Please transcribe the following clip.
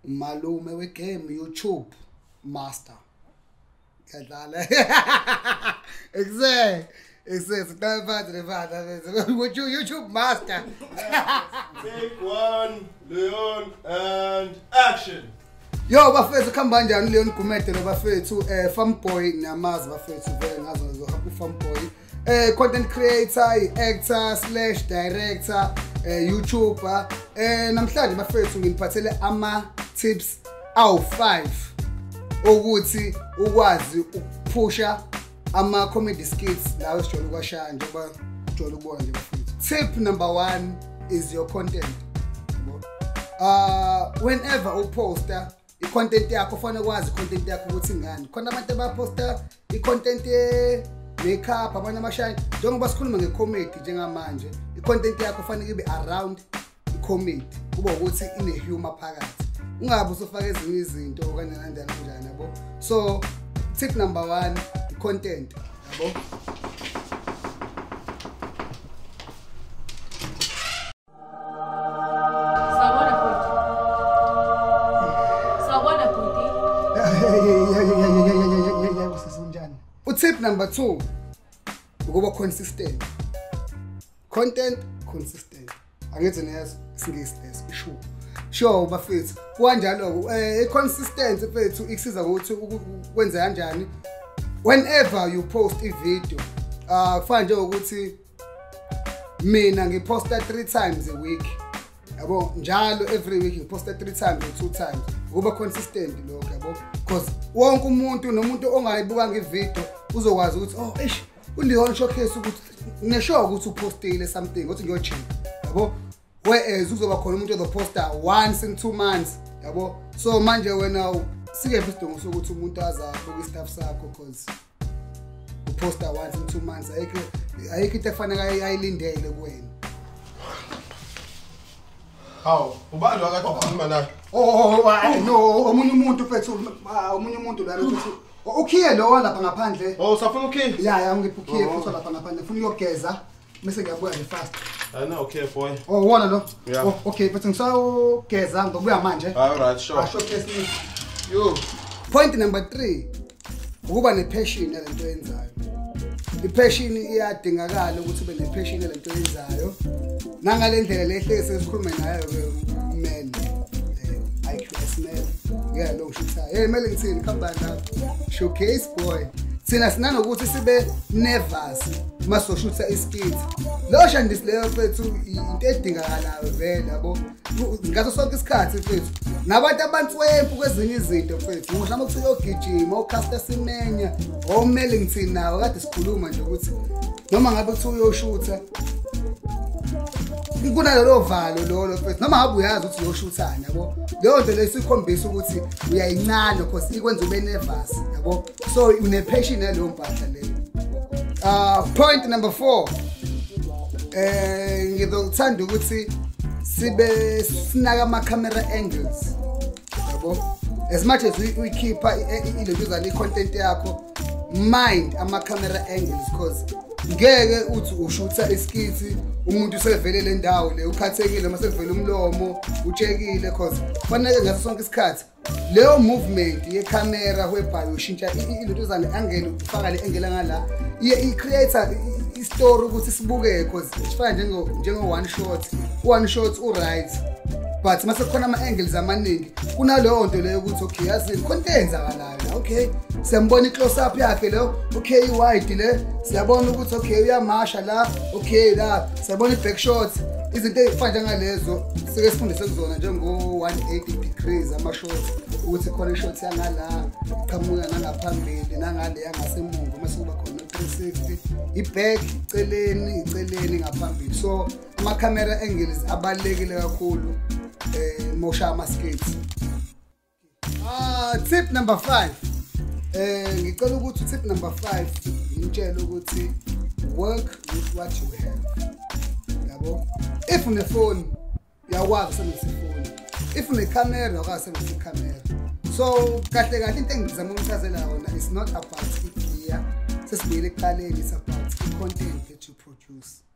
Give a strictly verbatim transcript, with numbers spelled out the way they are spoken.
umalume we-game YouTube master. Kadlala. Exactly. Exactly. With you, YouTube master. Take one, Leon, and action. Yo, bafethu khamba kanjani Leon Gumede lo bafethu eh fanboy namazi bafethu vele ngazo ngizohamba fanboy eh content creator, actor slash director, eh YouTuber eh namhlanje bafethu nginiphathele ama tips awu five ukuthi ukwazi ukuphusha ama comedy skits lawo sijolo kwashaya njengoba sijolo ukubona nje bafethu. Tip number one is your content. Uh whenever you poster i-content yakho ufana kwazi i-content yakho ukuthi ngani. Khona abantu abaposta i-content ye-makeup abanye amashine njengoba sikhuluma nge-comedy njengamanje i-content yakho kufanele ibe around i-comedy kube ukuthi ine-humor phakathi ungabe usufaka ezinye izinto okanye kanjani kanjani yabo. So tip number one i-content yabo. Tip number two, ukuba consistent. Content consistent. Angithi niyas singisi sure. Sure bafethu. Kanjalo eh consistent bafethu ikusiza ukuthi ukwenza kanjani. Whenever you post a video, uh kufana nje ukuthi mina ngiposta three times a week. Yabo njalo every week ngiposta three times or two times. Ukuba consistent lokho yabo. Because wonke umuntu nomuntu ongayibuka ngevideo uzokwazi ukuthi oh eish uLeon showcase ukuthi neshow ukuthi upostile something ukuthi ngiyocheck yabo. Whereas uzoba khona umuntu ozoposta once in two months yabo. So manje wena sike isidingo sokuthi umuntu azabuka istuff sakho because uposta once in two months ayikho ayikho into efanele ayilindele kuwena. Haw ubani wakade ukhuluma naye? Oh no omunye umuntu mfethu omunye umuntu la mfethu ukhiye lo lapha ngaphandle. Oh usafuna ukhiye? Yeah yeah ngiphukiye futhi lapha ngaphandle ufuna uyogeza bese ngiyabuya nje fast. I know okay boy. Oh wona lo? Yeah. Oh, okay but ngisayogeza ngizobuya manje. All right sure. Asho test me. Yo. Point number three. Ukuba nepassion yalento yenzayo. I-passion iyadingakala ukuthi ube nepassion yalento yenzayo. Nangale ndlela lehle sesikhuluma nayo man. I Q S man. Yeah lo shitha. Hey mele ngithini khamba la. Showcase boy. Sina sinana ukuthi sibe nervous maso shutha iskit. Lo shandisi leyo mfethu into edingakalayo vele yabo. Ngaso sonke isikhathi mfethu. Nabantu abantswempu kwezinye izinto mfethu. Mhlawumbe ukuthi uyogijima, ucasta simenya, omele ngithini nawo kade sikhuluma nje ukuthi noma ngabe kuthi uyoshutha kunalelo valo lo lo mfethu noma ngabe uyazi ukuthi uyoshuthana yabo. Leyo nto lesikhombisa ukuthi uyayincane because ikwenza ube nervous yabo. So une passion yaleyo mpahla leyo. Uh point number four. Eh ngizokuthanda ukuthi sibe sinaka ama camera angles yabo. As much as we, we keep ilezuzana i-content yakho mind ama camera angles because ngeke uthi ushutha iskiti umuntu usevele le ndawo le ukhathekile mase kuvela umlomo uchekile because fanele ngaso sonke isikhathi leyo movement ye camera whereby ushintsha ilezuzana angle ufaka le angle ngala i creator i-story ukuthi sibuke because ifana njengo njengo one shot one shot u right but mase khona ama angles amaningi kunaleyo nto leyo ukuthi okay yazi content zakalayo okay siyambona i-close up yakhe lo okay i-wide le siyabona ukuthi okay uyamasha la okay la siyabona i-back shot izinto ezifana ngalezo sike sifundise kuzona njengo one eighty degrees ama shots ukuthi khona shot yangala iqhamuka nangaphambili nangale yangasemuva mase kuba khona three sixty i-back iceleni iceleni ngaphambili. So ama camera angles abalekile kakhulu eh mosha ama skits. Ah tip number five. Eh ngicela ukuthi tip number five ngitshela ukuthi work with what you have. Yabo. If une phone uyakwazi ukusebenzisa ifoni. If une camera uyakwazi ukusebenzisa camera. So kahle kahle into engizama ukuchazela yona is not about it here. Sesibuyele eqaleni, it's about the content that you produce.